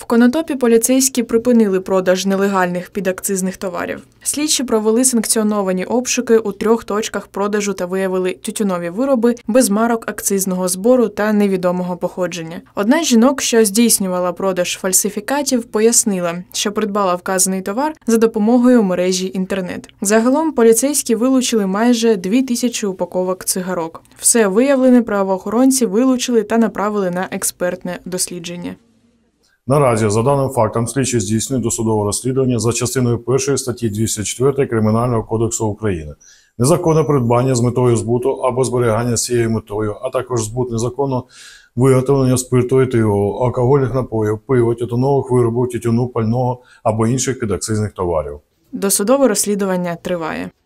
В Конотопі поліцейські припинили продаж нелегальних підакцизних товарів. Слідчі провели санкціоновані обшуки у 3 точках продажу та виявили тютюнові вироби без марок акцизного збору та невідомого походження. Одна з жінок, що здійснювала продаж фальсифікатів, пояснила, що придбала вказаний товар за допомогою мережі інтернет. Загалом поліцейські вилучили майже 2000 упаковок цигарок. Все виявлене правоохоронці вилучили та направили на експертне дослідження. Наразі, за даним фактом, слідчі здійснюють досудове розслідування за частиною 1 статті 204 Кримінального кодексу України. Незаконне придбання з метою збуту або зберігання з цією метою, а також збут незаконно виготовлення спирту етилового, алкогольних напоїв, пива, тютюнових виробів, тютюну, пального або інших підакцизних товарів. Досудове розслідування триває.